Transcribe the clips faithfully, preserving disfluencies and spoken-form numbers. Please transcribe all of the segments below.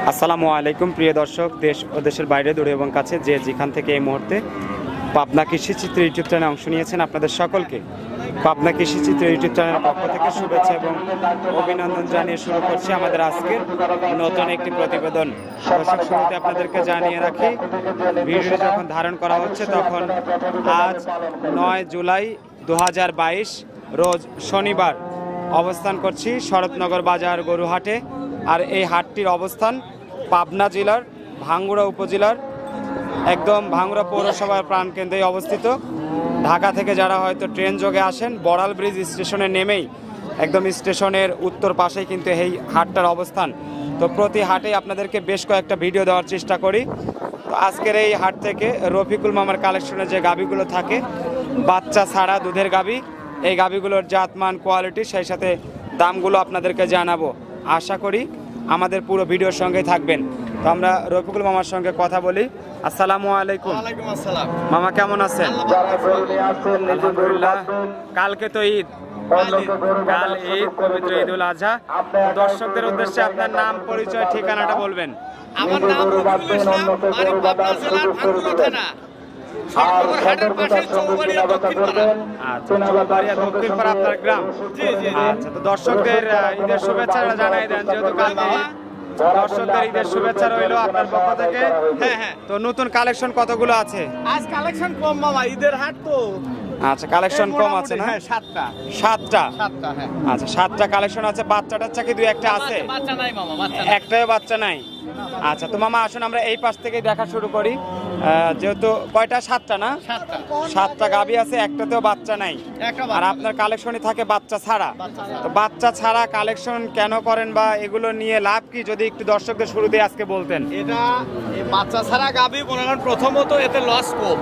আসসালামু আলাইকুম প্রিয় দর্শক, দেশ ও দেশের বাইরে দূরে এবং কাছে যে যেখান থেকে এই মুহূর্তে পাবনা কৃষিচিত্র ইউটিউব চ্যানেলে অংশ নিয়েছেন আপনাদের সকলকে পাবনা কৃষিচিত্র ইউটিউব চ্যানেলের পক্ষ থেকে শুভেচ্ছা এবং অভিনন্দন জানিয়ে শুরু করছি আমাদের আজকের নতুন একটি প্রতিবেদন। দর্শক, শুরুতে আপনাদেরকে জানিয়ে রাখি, ভিডিও যখন ধারণ করা হচ্ছে তখন আজ নয় জুলাই দু হাজার বাইশ রোজ শনিবার অবস্থান করছি শরৎনগর বাজার গরুহাটে। আর এই হাটটির অবস্থান পাবনা জেলার ভাঙ্গুড়া উপজেলার একদম ভাঙ্গুড়া পৌরসভার প্রাণকেন্দ্রে অবস্থিত। ঢাকা থেকে যারা হয়তো ট্রেন যোগে আসেন, বড়াল ব্রিজ স্টেশনে নেমেই একদম স্টেশনের উত্তর পাশেই কিন্তু এই হাটটার অবস্থান। তো প্রতি হাটেই আপনাদেরকে বেশ কয়েকটা ভিডিও দেওয়ার চেষ্টা করি। তো আজকের এই হাট থেকে রফিকুল মামার কালেকশনে যে গাভীগুলো থাকে, বাচ্চা ছাড়া দুধের গাভী, এই গাভীগুলোর জাতমান, কোয়ালিটি, সেই সাথে দামগুলো আপনাদেরকে জানাবো। আশা করি আমাদের পুরো ভিডিওর সঙ্গে থাকবেন। তো আমরা রফিকুল মামার সঙ্গে কথা বলি। আসসালামু আলাইকুম। ওয়ালাইকুম আসসালাম। মামা কেমন আছেন? আলহামদুলিল্লাহ। কালকে তো ঈদ, কাল ঈদ, পবিত্র ঈদুল আজহা। দর্শকদের উদ্দেশ্যে আপনার নাম, পরিচয়, ঠিকানাটা বলবেন। আমার নাম রফিকুল ইসলাম, বাড়ি পাবনা জেলার ভাঙ্গুড়া থানা, শরৎনগর হাটের পাশে চৌবাড়িয়া দক্ষিণ পাড়া। আচ্ছা, চৌবাড়িয়া দক্ষিণ পাড়া আপনার গ্রাম। জি জি। আচ্ছা, তো দর্শকদের ঈদের শুভেচ্ছা জানাই দেন, যেহেতু কালকে দর্শকদের ঈদের শুভেচ্ছা রইল আপনার পক্ষ থেকে। হ্যাঁ হ্যাঁ। তো নতুন কালেকশন কতগুলো আছে? আজ কালেকশন কম মামা, ঈদের হাট তো। আচ্ছা, কালেকশন কম আছে না? হ্যাঁ, সাতটা সাতটা সাতটা হ্যাঁ। আচ্ছা, সাতটা কালেকশন আছে। বাচ্চা টাচ্চা কি দুই একটা আছে? বাচ্চা নাই মামা, বাচ্চা নাই। একটাও বাচ্চা নাই। আচ্ছা, তো মামা আসুন আমরা এই পাশ থেকে দেখা শুরু করি। যেহেতু কয়টা? সাতটা না? সাতটা সাতটা গাভী আছে, একটাতেও বাচ্চা নাই। একটা আর বাচ্চা। আপনার কালেকশনই থাকে বাচ্চা ছাড়া। বাচ্চা ছাড়া। তো বাচ্চা ছাড়া কালেকশন কেন করেন বা এগুলো নিয়ে লাভ কি, যদি একটু দর্শকদের শুরুতে আজকে বলতেন। এটা এই বাচ্চা ছাড়া গাভী মনে করেন প্রথমত এতে লস কম।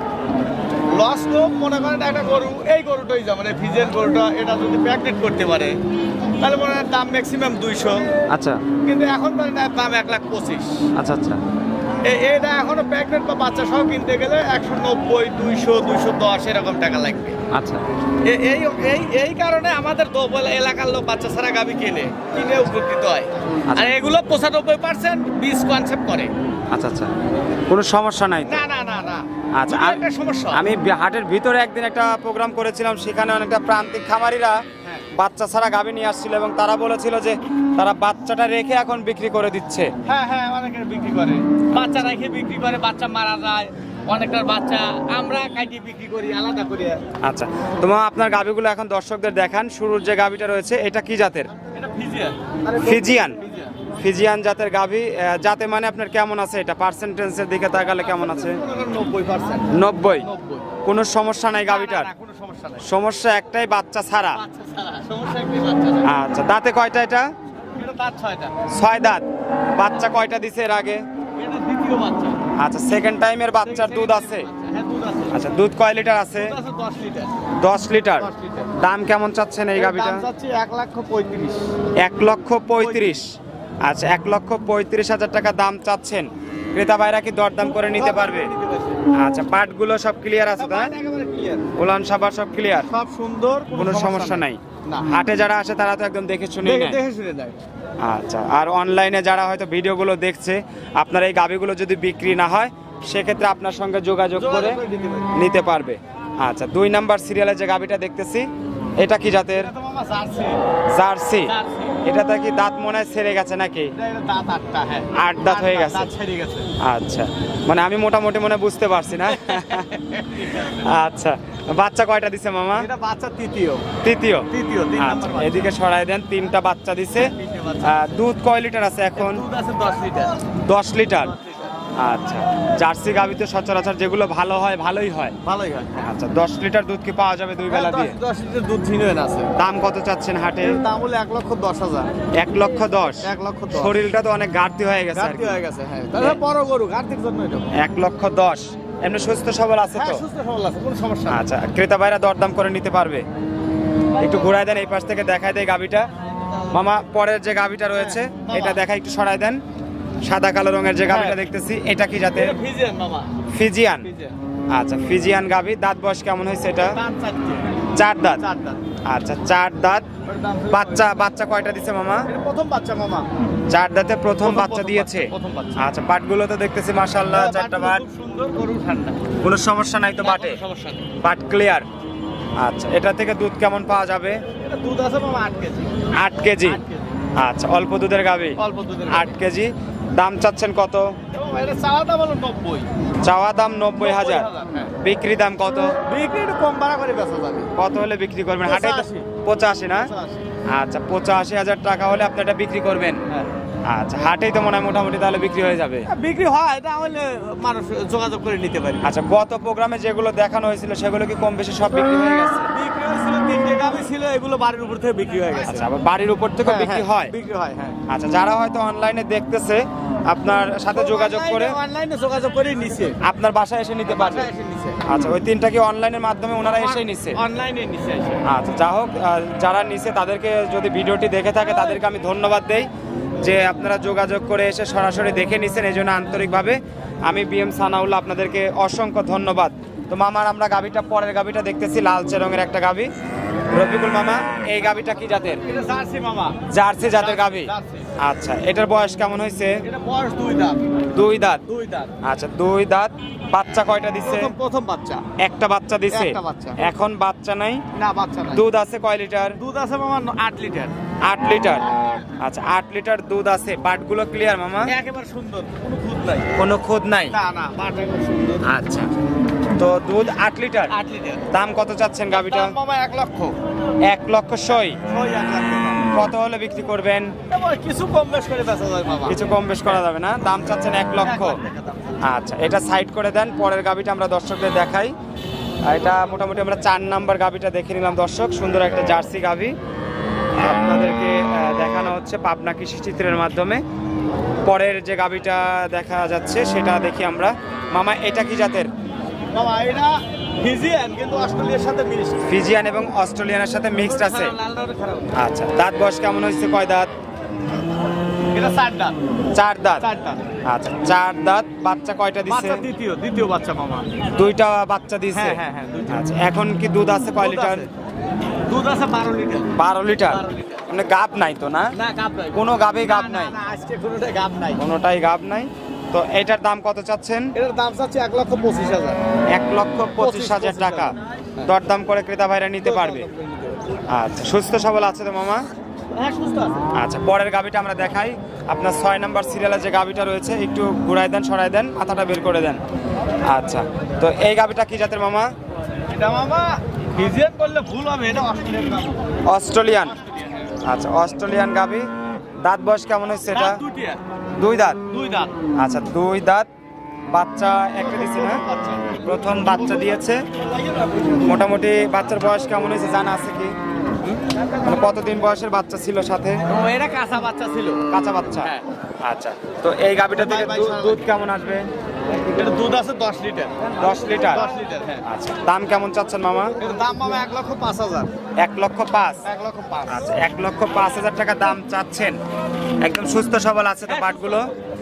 লস কম মনে করেন একটা গরু, এই গরুটাই যেমন এই ফিজের গরুটা, এটা যদি প্যাকেট করতে পারে তাহলে মনে হয় দাম ম্যাক্সিমাম দুইশো। আচ্ছা, কিন্তু এখন মানে দাম এক লাখ পঁচিশ। আচ্ছা আচ্ছা। এটা এখনো প্যাকেট বা বাচ্চা সহ কিনতে গেলে একশো নব্বই, দুইশো, দুইশো দশ এরকম টাকা লাগবে। আচ্ছা, এ- এই এই এই কারণে আমাদের দোবল এলাকার লোক বাচ্চা ছাড়া গাভী কিনে কিনে উপকৃত হয়। আচ্ছা। আর এগুলো পঁচানব্বই পার্সেন্ট বীজ কনসেপ্ট করে। আচ্ছা আচ্ছা, কোনো সমস্যা নাই তো? না না না না। আচ্ছা, দুটো আর একটা সমস্যা। আমি বি- হাটের ভিতরে একদিন একটা প্রোগ্রাম করেছিলাম, সেখানে অনেকটা প্রান্তিক খামারিরা হ্যাঁ। বাচ্চা ছাড়া গাভী নিয়ে আসছিল এবং তারা বলেছিল যে তারা বাচ্চাটা রেখে এখন বিক্রি করে দিচ্ছে। হ্যাঁ হ্যাঁ, অনেকে বিক্রি করে, বাচ্চা রেখে বিক্রি করে, বাচ্চা মারা যায়, অনেকটার বাচ্চা আমরা কাটিয়ে বিক্রি করি আলাদা করে। আচ্ছা, তোমার আপনার গাভীগুলো এখন দর্শকদের দেখান। শুরুর যে গাভীটা রয়েছে এটা কি জাতের? এটা ফিজিয়ান। ফিজিয়ান। ফিজিয়ান জাতের গাভী। আহ, জাতে মানে আপনার কেমন আছে এটা? পার্সেন্টেজের দিকে তাকালে কেমন আছে? নব্বই পার্সেন্ট। নব্বই। নব্বই। কোনো সমস্যা নাই গাভীটার? না, না, কোনো সমস্যা নাই। সমস্যা একটাই, বাচ্চা ছাড়া। বাচ্চা ছাড়া, সমস্যা একটাই, বাচ্চা ছাড়া। আচ্ছা, দাঁতে কয়টা এটা? এটা দাঁত ছয়টা। ছয় দাঁত। বাচ্চা কয়টা দিছে এর আগে? এটা দ্বিতীয় বাচ্চা। আচ্ছা, সেকেন্ড টাইমের বাচ্চার দুধ আছে? হ্যাঁ, দুধ আছে। আচ্ছা, দুধ কয় লিটার আছে? দুধ আছে দশ লিটার। দশ লিটার। দশ লিটার। দাম কেমন চাচ্ছেন এই এর গাভীটা? দাম চাচ্ছি এক লক্ষ পঁয়ত্রিশ। এক লক্ষ পঁয়ত্রিশ। আচ্ছা, এক লক্ষ পঁয়ত্রিশ হাজার টাকা দাম চাচ্ছেন। ক্রেতা ভাইরা কি দরদাম করে নিতে পারবে? আচ্ছা, পাটগুলো সব ক্লিয়ার আছে তো? একেবারে ক্লিয়ার। উলান সাবার সব ক্লিয়ার, সব সুন্দর, কোনো সমস্যা নাই। না। হাটে যারা আসে তারা তো একদম দেখে শুনে দেখে নেয়। দেখে শুনে দেয়। আচ্ছা, আর অনলাইনে যারা হয়তো ভিডিওগুলো দেখছে, আপনার এই গাভীগুলো যদি বিক্রি না হয় সেক্ষেত্রে আপনার সঙ্গে যোগাযোগ করে যোগাযোগ করে নিতে পারবে। নিতে পারবে। আচ্ছা, দুই নাম্বার সিরিয়ালে যে গাভীটা দেখতেছি এটা কি জাতের? এটা তো মামা জার্সি। জার্সি। জার্সি। এটাতে কি দাঁত মনে হয় ছেড়ে গেছে নাকি? এটা এটা দাঁত আটটা, হ্যাঁ। আট দাঁত হয়ে গেছে। দাঁত ছেড়ে গেছে। আচ্ছা, মানে আমি মোটামুটি মনে বুঝতে পারছি না। আচ্ছা, বাচ্চা কয়টা দিছে মামা? এটা বাচ্চা তৃতীয়। তৃতীয়। তৃতীয়, তিন আচ্ছা, নাম্বার বাচ্চা। এদিকে সরাই দেন। তিনটা বাচ্চা দিছে। তিনটে বাচ্চা। আহ, দুধ কয় লিটার আছে এখন? দুধ আছে দশ লিটার। দশ লিটার। দশ লিটার। আচ্ছা, জার্সি গাভীতে সচরাচর যেগুলো ভালো হয় ভালোই হয়। ভালোই হয়। আচ্ছা, দশ লিটার দুধ কি পাওয়া যাবে দুই বেলা দিয়ে? দশ- দশ লিটার দুধ ঝিনুয়েন আছে। দাম কত চাচ্ছেন হাটে? এর দাম হলো এক লক্ষ দশ হাজার। এক লক্ষ দশ। এক লক্ষ দশ। শরীরটা তো অনেক ঘাটতি হয়ে গেছে আর ঘাটতি কি। হয়ে গেছে, হ্যাঁ। তাহলে বড় গরু, ঘাটতির জন্য এটা। এক লক্ষ দশ। এমনি সুস্থ সবল আছে হ্যাঁ, তো? সুস্থ সবল আছে, কোনো সমস্যা নেই। আচ্ছা, ক্রেতা ভাইরা দরদাম করে নিতে পারবে। একটু ঘুরাই দেন, এই পাশ থেকে দেখাই দেয় গাভীটা। মামা, পরের যে গাভীটা রয়েছে হ্যাঁ, এটা দেখা একটু সরাই দেন। সাদা কালো রঙের যে গাভীটা হ্যাঁ। দেখতেছি এটা কি জাতের? এটা ফিজিয়ান মামা। ফিজিয়ান। ফিজিয়ান। আচ্ছা, ফিজিয়ান গাভী। দাঁত বয়স কেমন হয়েছে এটা? দাঁত চারটে। চার দাঁত। চার দাঁত। আচ্ছা চার দাঁত ওর দাম হলো বাচ্চা বাচ্চা কয়টা দিছে মামা? এটা প্রথম বাচ্চা মামা। চার দাঁতে প্রথম প্রথম- বাচ্চা প্রথম দিয়েছে। বাচ্চা, প্রথম বাচ্চা। আচ্ছা বাটগুলো তো দেখতেছি মাশাআল্লাহ হ্যাঁ, চারটা বাটগুলো বাট, খুব সুন্দর, গরু ঠান্ডা। কোনো সমস্যা নাই তো না, বাটে? কোনো সমস্যা নেই। But clear. আচ্ছা এটা থেকে দুধ কেমন পাওয়া যাবে? এটা দুধ আছে মামা আট কেজি। আট কেজি। আট কেজি। আচ্ছা অল্প দুধের গাভী, অল্প দুধের আট কেজি। দাম চাচ্ছেন কত? এবং এটা চাওয়া দাম হলো নব্বই। চাওয়া দাম নব্বই হাজার, হ্যাঁ। বিক্রি দাম কত? বিক্রি একটু কম ভাড়া করে বেচা যাবে। কত হলে বিক্রি করবেন হাটে? পঁচাশি। পঁচাশি না? পঁচাশি। আচ্ছা পঁচাশি হাজার টাকা হলে আপনি এটা বিক্রি করবেন। হ্যাঁ। আচ্ছা হাটেই তো মনে হয় মোটামুটি তাহলে বিক্রি হয়ে যাবে। বিক্রি হয়, এটা হলে মানুষ যোগাযোগ করে নিতে পারে। আচ্ছা গত প্রোগ্রামে যেগুলো দেখানো হয়েছিল সেগুলো কি কম বেশি সব বিক্রি হয়ে গেছে? বিক্রি হয়েছিল তিনটে গাভী ছিল, এগুলো বাড়ির উপর থেকে বিক্রি হয়ে গেছে। আচ্ছা আবার বাড়ির উপর থেকে হ্যাঁ, বিক্রি হ্যাঁ, হয়? বিক্রি হয়, হ্যাঁ। আচ্ছা যারা হয়তো অনলাইনে দেখতেছে আপনার সাথে যোগাযোগ করে অনলাইনে যোগাযোগ করে নিছে, আপনার বাসায় এসে নিতে পারবে। বাসায় এসে নিছে। আচ্ছা ওই তিনটা কি অনলাইনের মাধ্যমে ওনারা এসেই নিচ্ছে? অনলাইনে নিছে এসে। আচ্ছা যা হোক আহ, যারা নিছে তাদেরকে যদি ভিডিওটি দেখে থাকে তাদেরকে আমি ধন্যবাদ দেই যে আপনারা যোগাযোগ করে এসে সরাসরি দেখে নিছেন, এই জন্য আন্তরিকভাবে আমি বিএম সানাউল্লাহ আপনাদেরকে অসংখ্য ধন্যবাদ। তো মামার আমরা গাভিটা পরের গাভিটা দেখতেছি লালচে রঙের একটা গাভি। রফিকুল মামা এই গাভিটা কি জাতের? এটা জার্সি মামা। জার্সি জাতের গাভি। জার্সি। আচ্ছা এটার বয়স কেমন হয়েছে? এটা বয়স দুই দাঁত। দুই দাঁত। দুই দাঁত। আচ্ছা দুই দাঁত। বাচ্চা কয়টা দিচ্ছে? প্রথম প্রথম বাচ্চা। একটা বাচ্চা দিছে। একটা বাচ্চা। এখন বাচ্চা নাই? না বাচ্চা নাই। দুধ আছে কয় লিটার? দুধ আছে মামা আট লিটার। আট লিটার। আচ্ছা আট লিটার দুধ আছে। বাটগুলো ক্লিয়ার মামা? একেবারে সুন্দর, কোনো খুঁত নাই। কোনো খুদ নাই? না না, বাট একদম সুন্দর। আচ্ছা তো দুধ আট লিটার। আট লিটার। দাম কত চাচ্ছেন গাভিটা? দাম মামা এক লক্ষ। এক লক্ষ সই। ওই এক লাখ টাকা। কত হলে বিক্রি করবেন? এবার কিছু কম বেশ করে বেচা যায় মামা। কিছু কম বেশ করা যাবে না? দাম চাচ্ছেন এক লক্ষ। এক লাখ টাকা দাম। আচ্ছা এটা সাইড করে দেন, পরের গাভিটা আমরা দর্শকদের দেখাই। আর এটা মোটামুটি আমরা চার নাম্বার গাভিটা দেখে নিলাম দর্শক, সুন্দর একটা জার্সি গাভি আপনাদেরকে আহ, দেখানো হচ্ছে পাবনা কৃষি চিত্রের মাধ্যমে। পরের যে গাভিটা দেখা যাচ্ছে সেটা দেখি আমরা। মামা এটা কি জাতের? মামা এটা ফিজিয়ান কিন্তু অস্ট্রেলিয়ার সাথে মিক্সড। ফিজিয়ান এবং অস্ট্রেলিয়ানের সাথে মিক্সড আছে। লাল রঙের খারাপ। আচ্ছা দাঁত বয়স কেমন হয়েছে? কয় দাঁত? এটা চার দাঁত। চার দাঁত। চার দাঁত। আচ্ছা চার দাঁত। বাচ্চা কয়টা দিছে? বাচ্চা দ্বিতীয়, দ্বিতীয় বাচ্চা মামা। দুইটা বাচ্চা দিছে। হ্যাঁ, হ্যাঁ, হ্যাঁ, দুইটা। আচ্ছা এখন কি দুধ আছে কয় দুধ লিটার? আছে। দুধ আছে বারো লিটার। বারো লিটার। বারো লিটার। মানে গাব নাই তো না? না গাব নাই। কোনো গাবে গাব না, নাই? না, আজকে কোনোটাই গাব নাই। কোনোটাই গাব নাই। তো এটার দাম কত চাচ্ছেন? এটার দাম চাচ্ছে এক লক্ষ পঁচিশ হাজার। এক লক্ষ পঁচিশ হাজার টাকা। দরদাম করে ক্রেতা ভাইরা নিতে পারবে। আচ্ছা সুস্থ সবল আছে তো মামা? হ্যাঁ সুস্থ আছে। আচ্ছা পরের গাভিটা আমরা দেখাই। আপনার ছয় নাম্বার সিরিয়ালে যে গাভিটা রয়েছে একটু ঘুরাই দেন, সরাই দেন, মাথাটা বের করে দেন। আচ্ছা তো এই গাভিটা কি জাতের মামা? এটা মামা ফিজিয়ান করলে ভুল হবে, এটা অস্ট্রেলিয়ান গাব। অস্ট্রেলিয়ান। আচ্ছা অস্ট্রেলিয়ান গাভি। দাঁত বয়স কেমন হচ্ছে এটা? দাঁত দুইটা। দুই দাঁত। দুই দাঁত। আচ্ছা দুই দাঁত। বাচ্চা একটা দিচ্ছে না? বাচ্চা। প্রথম বাচ্চা দিয়েছে। মোটামুটি বাচ্চার বয়স কেমন হয়েছে জানা আছে কি? মানে কতদিন বয়সের বাচ্চা ছিল সাথে? ও এটা কাঁচা বাচ্চা ছিল। কাঁচা বাচ্চা। হ্যাঁ। আচ্ছা তো এই গাভিটা থেকে বাই বাই দু- সারা দুধ কেমন আসবে? এটা দুধ আছে দশ লিটার। দশ লিটার। দশ লিটার, হ্যাঁ। আচ্ছা দাম কেমন চাচ্ছেন মামা? এর দাম মামা এক লক্ষ পাঁচ হাজার। এক লক্ষ পাঁচ। এক লক্ষ পাঁচ। আচ্ছা এক লক্ষ পাঁচ হাজার টাকা দাম চাচ্ছেন। একদম সুস্থ সবল আছে তো বাটগুলো?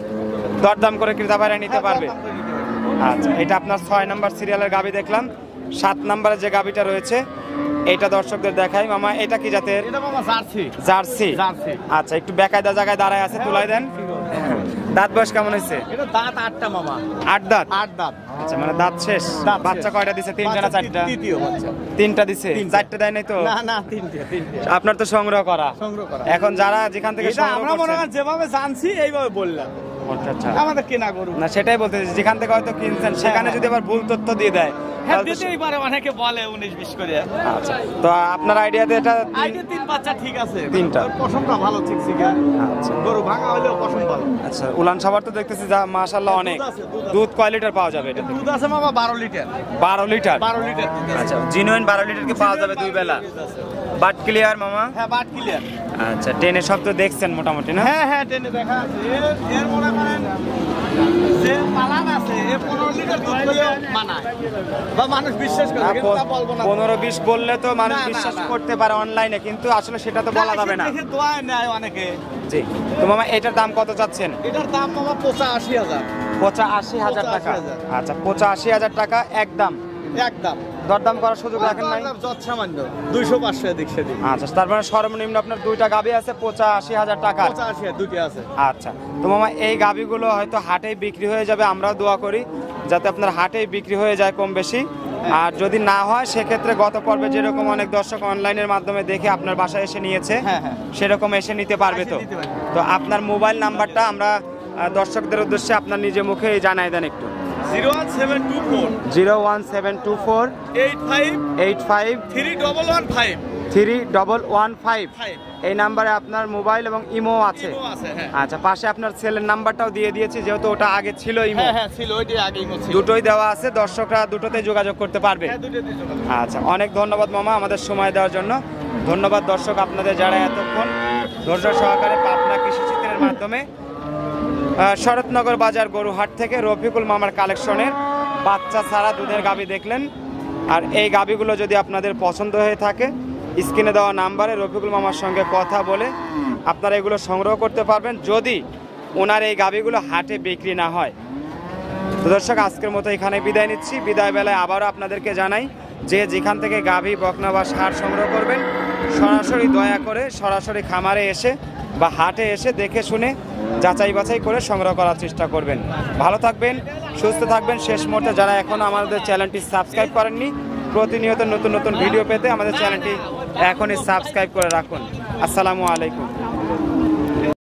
দরদাম করে ক্রেতা ভাইরা নিতে পারবে। আচ্ছা এটা আপনার ছয় নাম্বার সিরিয়ালের গাভি দেখলাম। সাত নাম্বারে যে গাভিটা রয়েছে এটা দর্শকদের দেখাই। মামা এটা কি জাতের? এটা মামা জার্সি। জার্সি। জার্সি। আচ্ছা একটু বেকায়দা জায়গায় দাঁড়ায় আছে, তুলাই দেন। দাঁত বয়স কেমন হয়েছে? এটা দাঁত আটটা মামা। আট দাঁত। আট দাঁত। আচ্ছা মানে দাঁত শেষ। দাঁত বাচ্চা শেষ। কয়টা দিছে? তিনটা না বাচ্চা চারটা? তৃতীয় বাচ্চা। তিনটা দিছে। তিনটা। চারটা দেয় নাই তো? না না, তিনটে তিনটে। আপনার তো সংগ্রহ করা। সংগ্রহ করা। এখন যারা যেখান থেকে এটা সংগ্রহ আমরা মনে করছেন- হয় যেভাবে জানছি এইভাবে বললাম। আচ্ছা আচ্ছা। আমাদের কেনা গরু। না সেটাই বলতে চাইছি, যেখান থেকে হয়তো কিনছেন সেখানে যদি আবার ভুল তথ্য দিয়ে দেয় হ্যাঁ তাহলে তো- দিতেই পারে, অনেকে বলে উনিশ বিশ করে। আচ্ছা তো আপনার আইডিয়াতে এটা তিন- আইডি তিন বাচ্চা ঠিক আছে। তিনটা। ওর পশমটা ভালো চিকচিকা। আচ্ছা গরু ভাঙা হলেও পশম ভালো। আচ্ছা উলান সাবার তো দেখতেছি যা মাশাআল্লাহ অনেক। দুধ আছে, দুধ আছে। দুধ কয় লিটার পাওয়া যাবে এটা? দুধ আছে মামা বারো লিটার। বারো লিটার। বারো লিটার দুধ আছে। আচ্ছা জিনুইন বারো লিটার কি পাওয়া যাবে দুই বেলা? বাট ক্লিয়ার মামা? হ্যাঁ বাট ক্লিয়ার। আচ্ছা টেনে সব তো দেখছেন মোটামুটি না? হ্যাঁ হ্যাঁ টেনে দেখা আছে। এর- এর মনে করেন যে পালান আছে এ পনেরো লিটার দুধ হলেও মানায় বা মানুষ বিশ্বাস করে, কিন্তু তা বলবো না। পনেরো বিশ বললে তো মানুষ না, না, বিশ্বাস না। করতে পারে অনলাইনে, কিন্তু আসলে সেটা তো বলা যাবে না। দেখে দোয়ায় নেয় অনেকে। জি তো মামা এটার দাম কত চাচ্ছেন? এটার দাম মামা পঁচাশি হাজার। পঁচাশি হাজার টাকা। পঁচাশি হাজার। আচ্ছা পঁচাশি হাজার টাকা একদম। একদম। দরদাম করার সুযোগ রাখেন নাই? যত সামান্য দুইশো পাঁচশো এদিক সেদিক। আচ্ছা, তারপরে সর্বনিম্ন আপনার দুইটা গাভী আছে পঁচাশি হাজার টাকা। পঁচাশি দুটি আছে। আচ্ছা, তো মামা এই গাভীগুলো হয়তো হাটেই বিক্রি হয়ে যাবে, আমরাও দোয়া করি যাতে আপনার হাটেই বিক্রি হয়ে যায় কম বেশি। আর যদি না হয় সেক্ষেত্রে গত পর্বে যেরকম অনেক দর্শক অনলাইনের মাধ্যমে দেখে আপনার বাসায় এসে নিয়েছে, হ্যাঁ, হ্যাঁ। সেরকম এসে নিতে পারবে তো? নিতে পারবে। তো আপনার মোবাইল নাম্বারটা আমরা আহ, দর্শকদের উদ্দেশ্যে আপনার নিজে মুখে জানাই দেন একটু। Zero one seven two four zero one seven two four eight five eight five three double one five three double one five. Five. এই নাম্বারে আপনার মোবাইল এবং ইমো আছে? ইমো আছে, হ্যাঁ। আচ্ছা, পাশে আপনার ছেলের নাম্বারটাও দিয়ে দিয়েছি, যেহেতু ওটা আগে ছিল ইমো। হ্যাঁ হ্যাঁ ছিল, ওইটাই আগে ইমো ছিল। দুটোই দেওয়া আছে, দর্শকরা দুটোতে যোগাযোগ করতে পারবে। হ্যাঁ, দুটোই দুটো। আচ্ছা, অনেক ধন্যবাদ মামা আমাদের সময় দেওয়ার জন্য। ধন্যবাদ দর্শক আপনাদের যারা এতক্ষণ ধৈর্য সহকারে পাবনা কৃষিচিত্রের মাধ্যমে আহ, শরৎনগর বাজার গরুহাট থেকে রফিকুল মামার কালেকশনের বাচ্চা ছাড়া দুধের গাভী দেখলেন। আর এই গাভীগুলো যদি আপনাদের পছন্দ হয়ে থাকে, স্ক্রিনে দেওয়া নাম্বারে রফিকুল মামার সঙ্গে কথা বলে আপনারা এগুলো সংগ্রহ করতে পারবেন, যদি ওনার এই গাভীগুলো হাটে বিক্রি না হয়। তো দর্শক, আজকের মতো এখানে বিদায় নিচ্ছি। বিদায় বেলায় আবারও আপনাদেরকে জানাই, যে যেখান থেকে গাভী, বকনা বা ষাঁড় সংগ্রহ করবেন, সরাসরি দয়া করে সরাসরি খামারে এসে বা হাটে এসে দেখে শুনে যাচাই বাছাই করে সংগ্রহ করার চেষ্টা করবেন। ভালো থাকবেন, সুস্থ থাকবেন। শেষ মুহূর্তে যারা এখনও আমাদের চ্যানেলটি সাবস্ক্রাইব করেননি, প্রতিনিয়ত নতুন নতুন ভিডিও পেতে আমাদের চ্যানেলটি এখনই সাবস্ক্রাইব করে রাখুন। আসসালামু আলাইকুম।